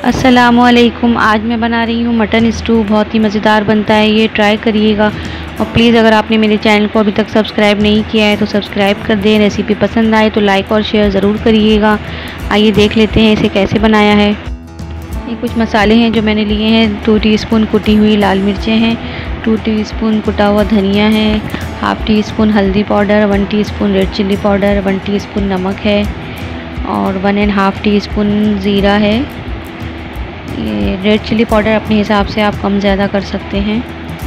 अस्सलामुअलैकुम। आज मैं बना रही हूँ मटन स्टू। बहुत ही मज़ेदार बनता है, ये ट्राई करिएगा। और प्लीज़ अगर आपने मेरे चैनल को अभी तक सब्सक्राइब नहीं किया है तो सब्सक्राइब कर दें। रेसिपी पसंद आए तो लाइक और शेयर ज़रूर करिएगा। आइए देख लेते हैं इसे कैसे बनाया है। ये कुछ मसाले हैं जो मैंने लिए हैं। 2 टीस्पून कुटी हुई लाल मिर्चें हैं, 2 टीस्पून कुटा हुआ धनिया है, हाफ़ टी स्पून हल्दी powder, 1 teaspoon red chilli powder, 1 teaspoon नमक है और 1.5 टीस्पून ज़ीरा है। ये रेड चिल्ली पाउडर अपने हिसाब से आप कम ज़्यादा कर सकते हैं।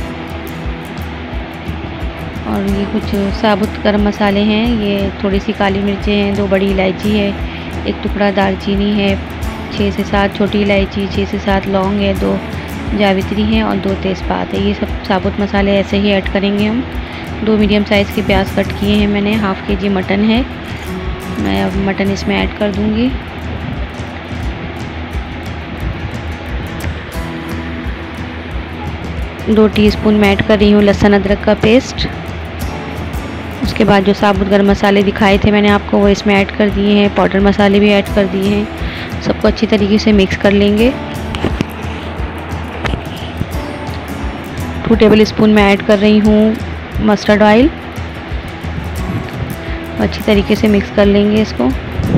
और ये कुछ साबुत गरम मसाले हैं। ये थोड़ी सी काली मिर्चें हैं, 2 बड़ी इलायची है, 1 टुकड़ा दालचीनी है, 6 से 7 छोटी इलायची, 6 से 7 लौंग है, 2 जावित्री हैं और 2 तेज़पात है। ये सब साबुत मसाले ऐसे ही ऐड करेंगे हम। 2 मीडियम साइज़ के प्याज कट किए हैं मैंने। हाफ़ केजी मटन है, मैं अब मटन इसमें ऐड कर दूँगी। दो टीस्पून मैं ऐड कर रही हूँ लहसुन अदरक का पेस्ट। उसके बाद जो साबुत गरम मसाले दिखाए थे मैंने आपको वो इसमें ऐड कर दिए हैं। पाउडर मसाले भी ऐड कर दिए हैं। सबको अच्छी तरीके से मिक्स कर लेंगे। 2 टेबल स्पून मैं ऐड कर रही हूँ मस्टर्ड ऑयल। अच्छी तरीके से मिक्स कर लेंगे इसको।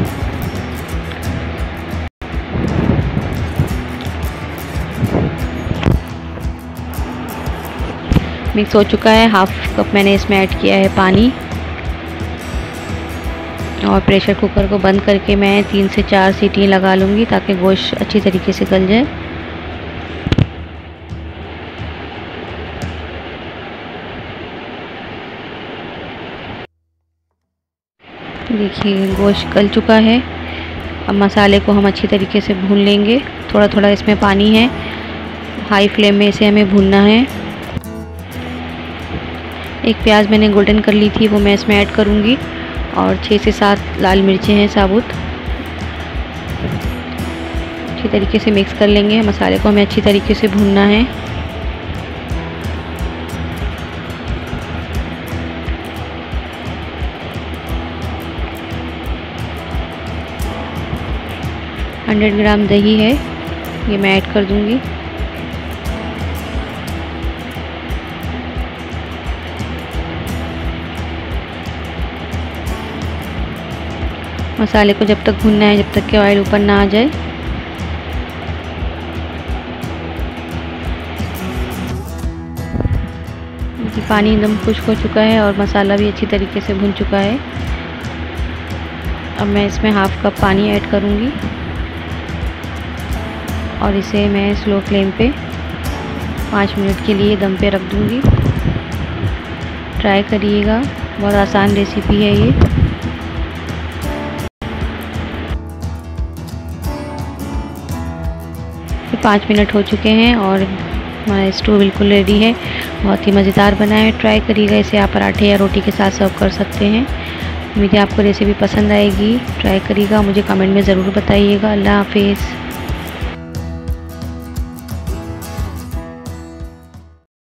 मिक्स हो चुका है। हाफ़ कप मैंने इसमें ऐड किया है पानी और प्रेशर कुकर को बंद करके मैं 3 से 4 सीटी लगा लूँगी ताकि गोश्त अच्छी तरीके से गल जाए। देखिए गोश्त गल चुका है। अब मसाले को हम अच्छी तरीके से भून लेंगे। थोड़ा थोड़ा इसमें पानी है, हाई फ्लेम में इसे हमें भूनना है। एक प्याज मैंने गोल्डन कर ली थी, वो मैं इसमें ऐड करूँगी और 6 से 7 लाल मिर्चें हैं साबुत। अच्छी तरीके से मिक्स कर लेंगे। मसाले को हमें अच्छी तरीके से भूनना है। $100 ग्राम दही है, ये मैं ऐड कर दूँगी। मसाले को जब तक भूनना है जब तक कि ऑयल ऊपर ना आ जाए। पानी एकदम खुश्क हो चुका है और मसाला भी अच्छी तरीके से भुन चुका है। अब मैं इसमें हाफ़ कप पानी ऐड करूँगी और इसे मैं स्लो फ्लेम पे 5 मिनट के लिए दम पे रख दूँगी। ट्राई करिएगा, बहुत आसान रेसिपी है ये। 5 मिनट हो चुके हैं और हमारा स्टू बिल्कुल रेडी है। बहुत ही मज़ेदार बना है, ट्राई करिएगा। इसे आप पराठे या रोटी के साथ सर्व कर सकते हैं। उम्मीद है आपको रेसिपी पसंद आएगी। ट्राई करिएगा, मुझे कमेंट में ज़रूर बताइएगा। अल्लाह हाफिज़।